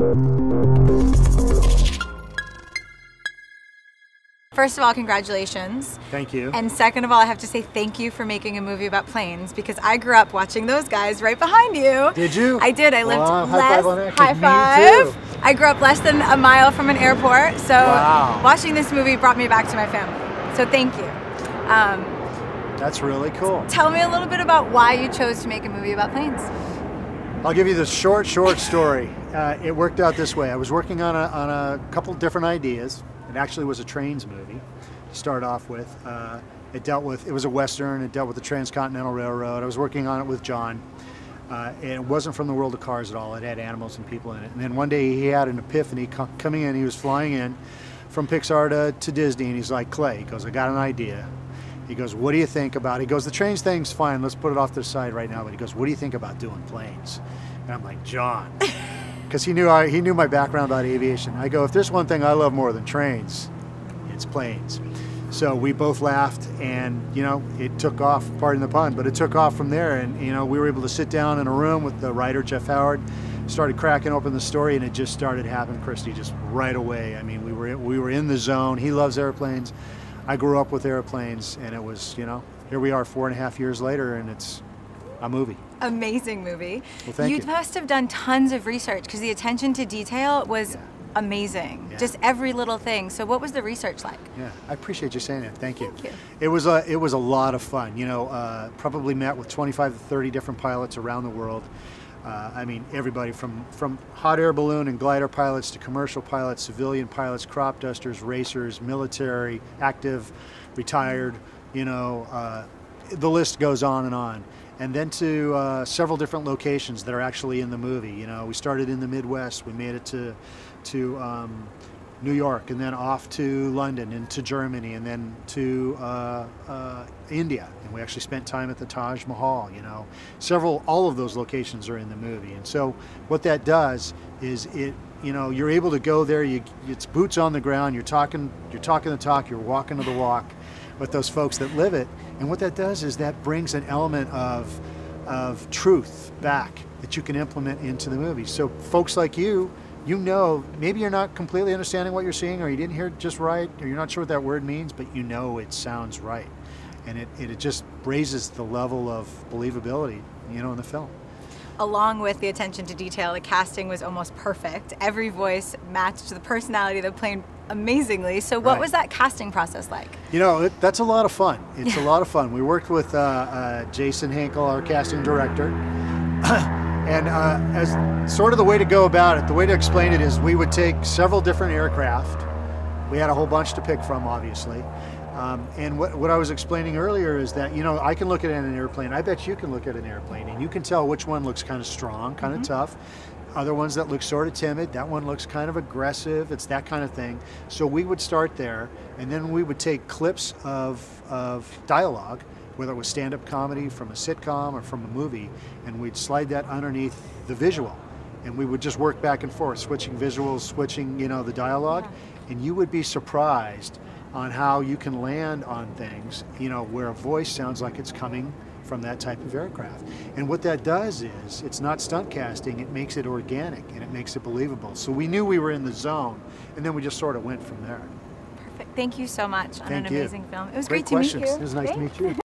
First of all, congratulations. Thank you. And second of all, I have to say thank you for making a movie about planes, because I grew up watching those guys right behind you. Did you? I did. I lived well, less. High five on that. High Me too. five. I grew up less than a mile from an airport, so watching this movie brought me back to my family. So thank you. That's really cool. Tell me a little bit about why you chose to make a movie about planes. I'll give you the short story. It worked out this way. I was working on a couple different ideas. It actually was a trains movie to start off with. It was a Western. It dealt with the Transcontinental Railroad. I was working on it with John. It wasn't from the world of cars at all. It had animals and people in it. And then one day he had an epiphany coming in. He was flying in from Pixar to Disney, and he's like, Clay, he goes, I got an idea. He goes, what do you think about, he goes, the trains thing's fine, let's put it off to the side right now, but he goes, what do you think about doing planes? And I'm like, John, because he knew my background about aviation. I go, if there's one thing I love more than trains, it's planes. So we both laughed, and you know, it took off, pardon the pun, but it took off from there. And you know, we were able to sit down in a room with the writer, Jeff Howard, started cracking open the story, and it just started happening, Christy, just right away. I mean, we were in the zone. He loves airplanes. I grew up with airplanes, and it was, you know, here we are 4.5 years later, and it's a movie. Amazing movie. Well, thank you. You must have done tons of research, because the attention to detail was amazing. Yeah. Just every little thing. So what was the research like? Yeah, I appreciate you saying that. Thank you. Thank you. It was a lot of fun. You know, probably met with 25 to 30 different pilots around the world. I mean, everybody from hot air balloon and glider pilots to commercial pilots, civilian pilots, crop dusters, racers, military, active, retired, you know, the list goes on and on. And then to several different locations that are actually in the movie. You know, we started in the Midwest, we made it to New York, and then off to London and to Germany, and then to India. And we actually spent time at the Taj Mahal, you know. All of those locations are in the movie. And so what that does is you know, you're able to go there, it's boots on the ground, you're talking the talk, you're walking to the walk with those folks that live it. And what that does is that brings an element of truth back that you can implement into the movie. So folks like you know, maybe you're not completely understanding what you're seeing, or you didn't hear it just right, or you're not sure what that word means, but you know it sounds right. And it just raises the level of believability, you know, in the film. Along with the attention to detail, the casting was almost perfect. Every voice matched the personality of the plane amazingly. So what was that casting process like? You know, that's a lot of fun. It's a lot of fun. We worked with Jason Henkel, our casting director. And as sort of the way to go about it, the way to explain it is we would take several different aircraft. We had a whole bunch to pick from, obviously. And what I was explaining earlier is that, you know, I can look at an airplane. I bet you can look at an airplane, and you can tell which one looks kind of strong, kind of tough. Other ones that look sort of timid. That one looks kind of aggressive. It's that kind of thing. So we would start there, and then we would take clips of dialogue, whether it was stand-up comedy from a sitcom or from a movie, and we'd slide that underneath the visual. And we would just work back and forth, switching visuals, switching, you know, the dialogue. And you would be surprised on how you can land on things, you know, where a voice sounds like it's coming from that type of aircraft. And what that does is, it's not stunt casting, it makes it organic and it makes it believable. So we knew we were in the zone, and then we just sort of went from there. Perfect. Thank you so much on an amazing film. It was great to questions. meet you. It was nice to meet you.